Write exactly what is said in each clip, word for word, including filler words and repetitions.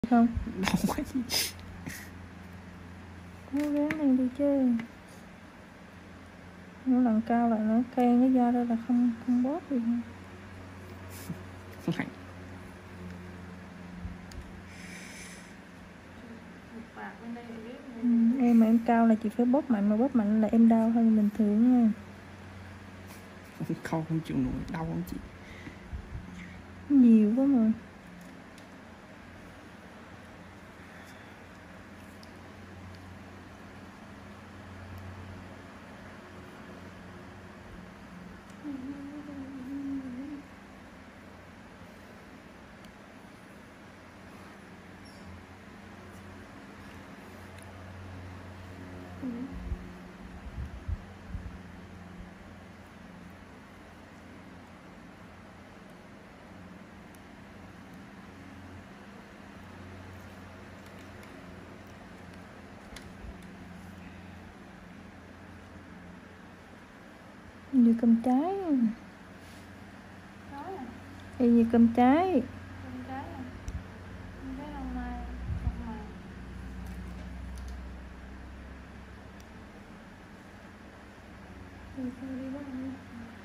không? Đau quá chị. Cố gắng lên đi chứ. Mỗi lần cao lại nó khen cái da ra là không không bóp gì không? Lạnh. Ừ, em mà em cao là chị phải bóp mạnh, mà bóp mạnh là em đau hơn bình thường nha. Không, không chịu nổi, đau không chị? Nhiều quá mà. Như cơm trái. Y như cơm trái. Cơm trái à? Cơm trái lâu nay, không mà. Rồi sao đi bắt anh?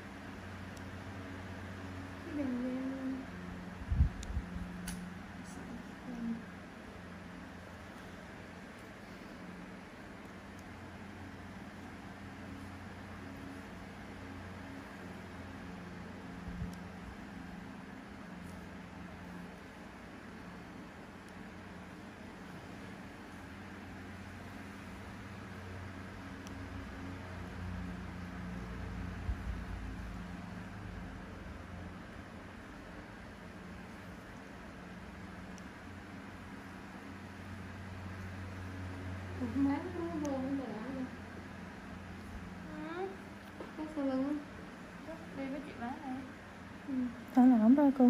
Cái đèn đen. Má nó vô nó đã rồi. Ừ. Cái sau lưng đi với chị má này. Ừ. Thả lỏng ra cô.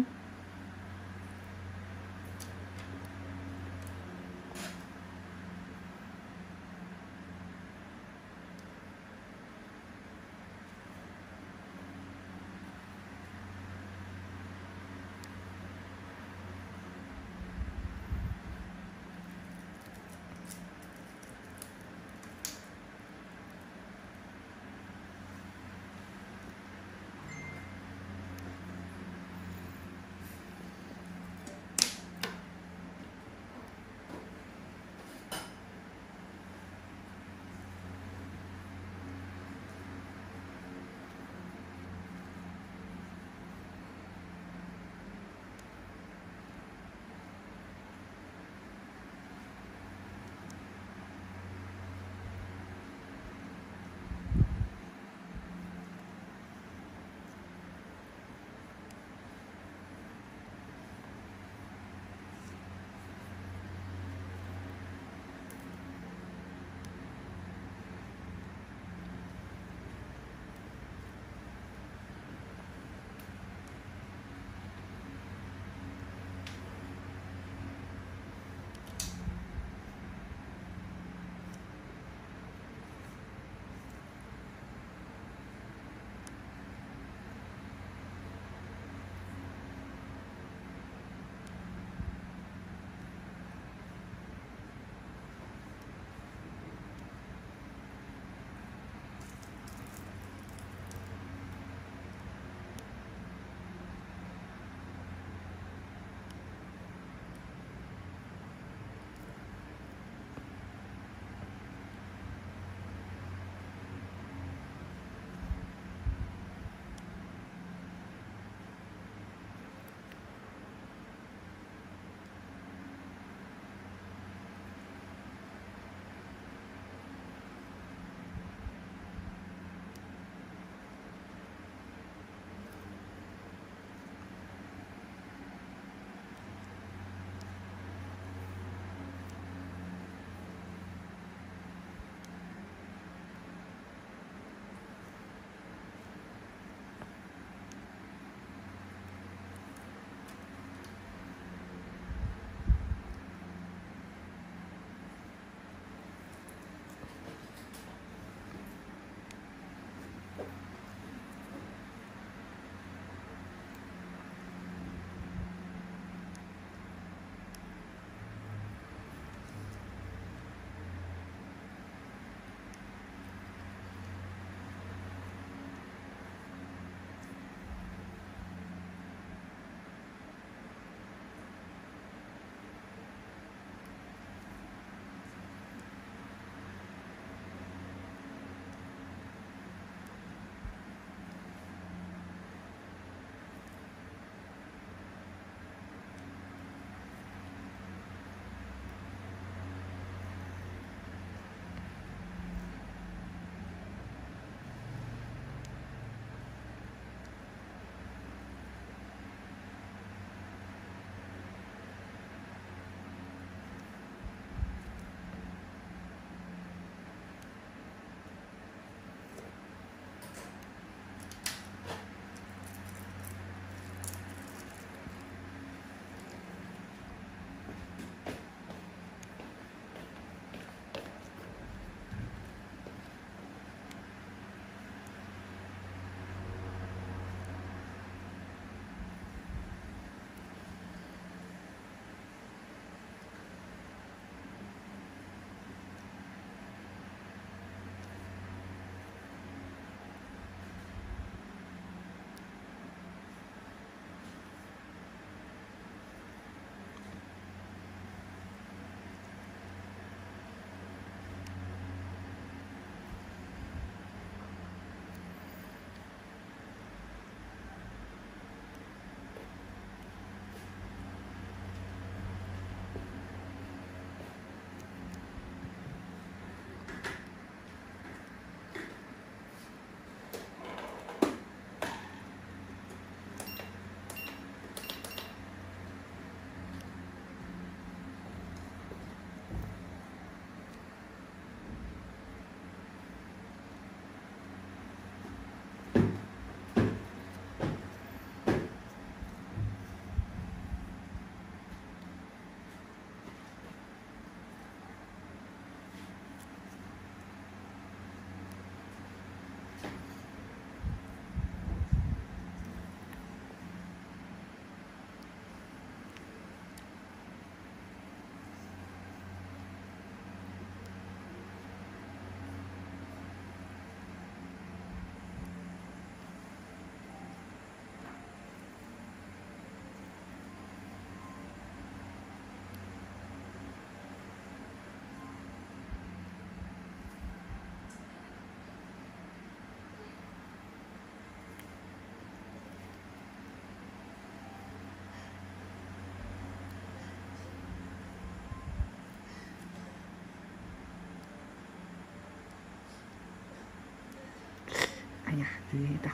nhà thì đau.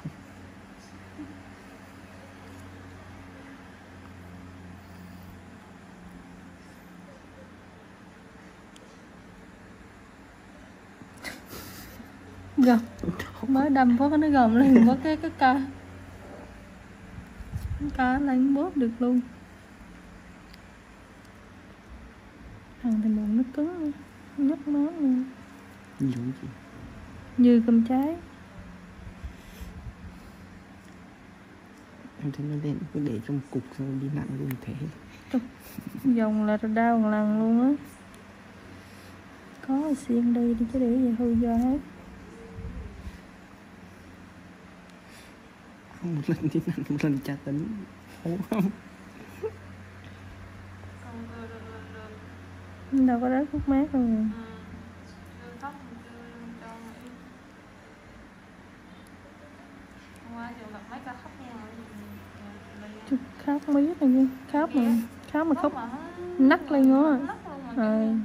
Gầm mới đâm có nó gầm lên có cái cái ca cái ca lên bóp được luôn. Thằng thì bụng nó cứng luôn, nhấc máu luôn. Nhiều gì? Như cơm cháy. Em thấy nó đen cứ để trong cục rồi đi nặng luôn thế. Dòng là đau một lần luôn á. Có xiên đi đi chứ để gì hư do hết. Một lần đi nặng, một lần tra tấn. Ố không? Đâu có rớt thuốc mát đâu rồi. Chút khóc mới biết là như khóc mà khóc mà khóc nắc lên nữa rồi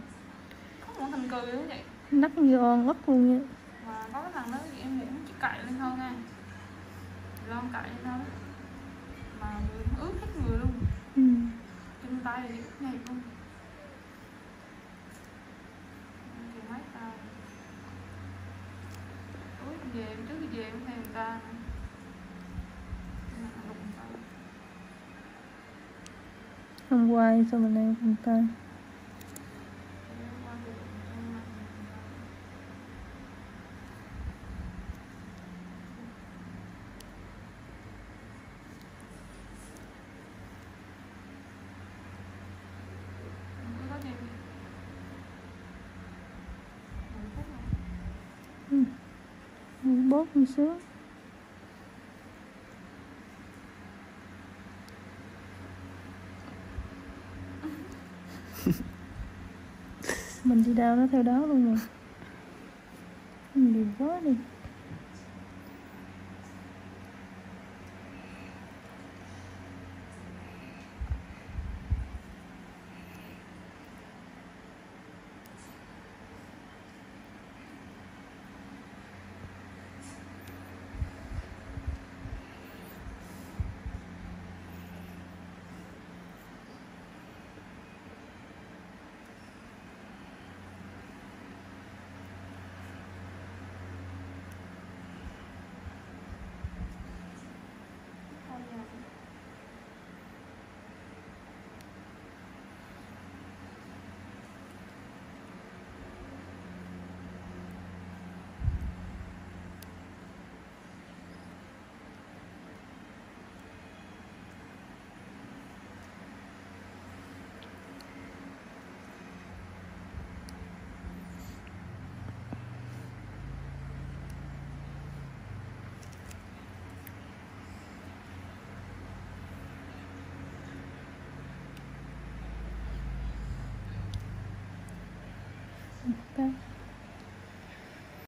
nắc như on ốc luôn nha. Mà có cái thằng đó em nghĩ chỉ cạy lên thôi nha, lo cạy lên thôi mà ướt hết người luôn. Ừ. Chân tay thì ướt nhẹp luôn. Thì mấy tao ướt về trước khi về cũng theo người ta đụng tao. Hôm qua sao mình đang cùng ta. Ừ. Bóp một xíu. Mình đi đâu nó theo đó luôn rồi. Mình đi quá đi.